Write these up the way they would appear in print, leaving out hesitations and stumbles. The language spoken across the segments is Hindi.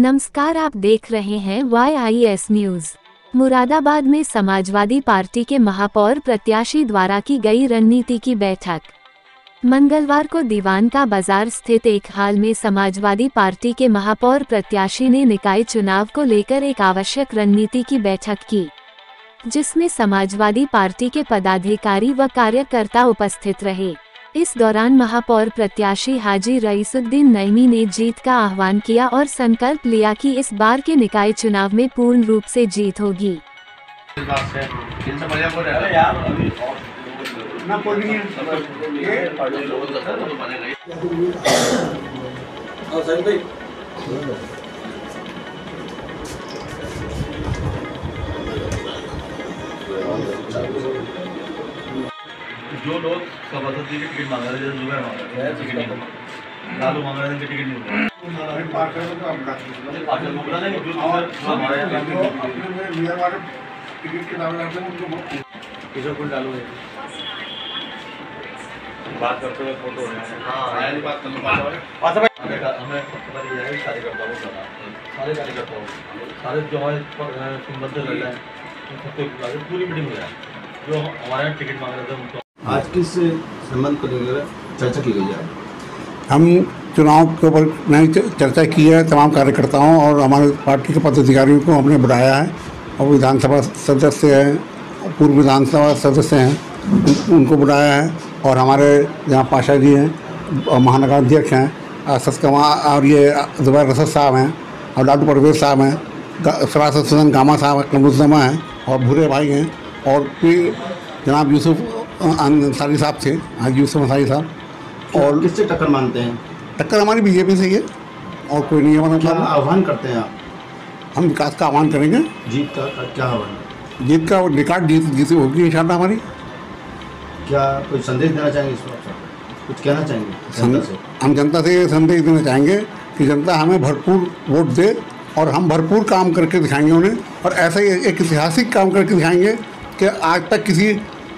नमस्कार, आप देख रहे हैं YIS न्यूज। मुरादाबाद में समाजवादी पार्टी के महापौर प्रत्याशी द्वारा की गई रणनीति की बैठक। मंगलवार को दीवान का बाजार स्थित एक हाल में समाजवादी पार्टी के महापौर प्रत्याशी ने निकाय चुनाव को लेकर एक आवश्यक रणनीति की बैठक की, जिसमें समाजवादी पार्टी के पदाधिकारी व कार्यकर्ता उपस्थित रहे। इस दौरान महापौर प्रत्याशी हाजी रईसुद्दीन नईमी ने जीत का आह्वान किया और संकल्प लिया कि इस बार के निकाय चुनाव में पूर्ण रूप से जीत होगी। जो लोग सभापति की टिकट मांग रहे हैं, जुबैर मांग रहे हैं, टिकट नहीं, लालू मांग रहे हैं, टिकट नहीं मिल रहा है। पार्टी को बुला लेंगे, जो हमारे टिकट के दावे करते हैं उनको किसी को डालो बात करते हुए फोटो है। हाँ, यानी बात करने वाला हमें कार्यकर्ता हूँ, सारे कार्यकर्ता हूँ, सारे जो हमारे संबंध लग रहे हैं, पूरी मीटिंग हो जाए। जो हमारे यहाँ टिकट मांग रहे थे उनको आज किस संबंध को लेकर चर्चा की गई है? हम चुनाव के ऊपर नई चर्चा की है। तमाम कार्यकर्ताओं और हमारे पार्टी के पदाधिकारियों को हमने बुलाया है और विधानसभा सदस्य हैं, पूर्व विधानसभा सदस्य हैं, उनको बुलाया है। और हमारे यहाँ पाशा जी हैं, महानगराध्यक्ष हैं, सतकमार और ये जुबैर रसद साहब हैं, और लाडू परवेज साहब हैं, सरासत सदन गामा साहब कमरुज़्ज़मा हैं, और भूरे भाई हैं, और फिर जनाब यूसुफ अंसारी साहब थे, हाजी यूसुफ अंसारी साहब। और किससे टक्कर मानते हैं? टक्कर हमारी बीजेपी से ही है और कोई नहीं है। क्या आह्वान करते हैं आप? हम विकास का आह्वान करेंगे। जीत का क्या आह्वान? जीत का रिकॉर्ड जीत होगी इंशाल्लाह हमारी। क्या कोई संदेश देना चाहेंगे इस वक्त? कुछ कहना चाहेंगे जनता से? हम जनता से ये संदेश देना चाहेंगे कि जनता हमें भरपूर वोट दे और हम भरपूर काम करके दिखाएंगे उन्हें। और ऐसा ही एक ऐतिहासिक काम करके दिखाएंगे कि आज तक किसी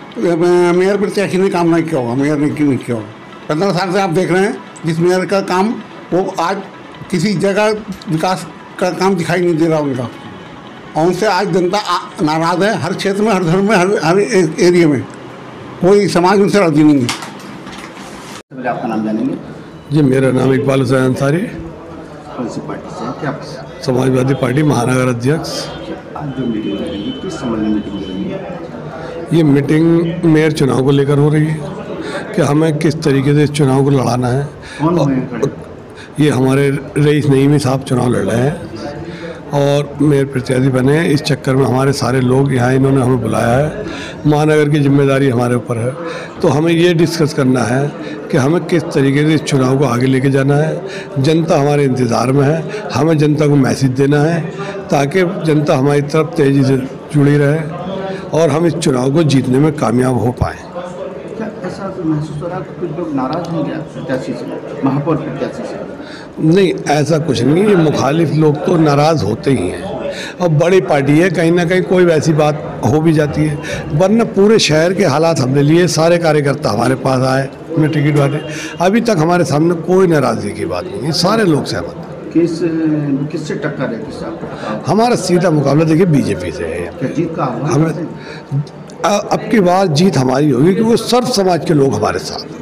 मेयर प्रत्याशी ने काम नहीं किया होगा, मेयर ने क्यों नहीं किया होगा। 15 साल से आप देख रहे हैं जिस मेयर का काम, वो आज किसी जगह विकास का काम दिखाई नहीं दे रहा उनका, और उनसे आज जनता नाराज़ है। हर क्षेत्र में, हर धर्म में, हर एरिया में कोई समाज उनसे राजी नहीं है। पहले आपका नाम जानेंगे? जी, मेरा नाम इकबाल हुसैन अंसारी। कौन सी पार्टी से? क्या समाजवादी पार्टी महानगर अध्यक्ष। आज जो मीटिंग हो रही है, किस संबंध में मीटिंग हो रही है? ये मीटिंग मेयर चुनाव को लेकर हो रही है कि हमें किस तरीके से इस चुनाव को लड़ाना है। कौन ये हमारे रईस नईमी साहब चुनाव लड़ रहे हैं और मेयर प्रत्याशी बने हैं। इस चक्कर में हमारे सारे लोग यहाँ, इन्होंने हमें बुलाया है। महानगर की जिम्मेदारी हमारे ऊपर है, तो हमें ये डिस्कस करना है कि हमें किस तरीके से इस चुनाव को आगे लेके जाना है। जनता हमारे इंतज़ार में है, हमें जनता को मैसेज देना है ताकि जनता हमारी तरफ तेज़ी से जुड़ी रहे और हम इस चुनाव को जीतने में कामयाब हो पाएँ। क्या ऐसा महसूस हो रहा है कि कुछ लोग नाराज़ हैं क्या प्रत्याशी से, महापौर प्रत्याशी से? नहीं, ऐसा कुछ नहीं। ये मुखालिफ लोग तो नाराज़ होते ही हैं, और बड़ी पार्टी है, कहीं ना कहीं कोई वैसी बात हो भी जाती है। वरना पूरे शहर के हालात हमने लिए, सारे कार्यकर्ता हमारे पास आए अपने टिकट वाले, अभी तक हमारे सामने कोई नाराज़गी की बात नहीं है, सारे लोग सहमत हैं। किससे टक्कर है? किससे आपको टक्कर? हमारा सीधा मुकाबला देखिए बीजेपी से है। क्या जीत का आह्वान? हमें अब की बार जीत हमारी होगी क्योंकि सर्व समाज के लोग हमारे साथ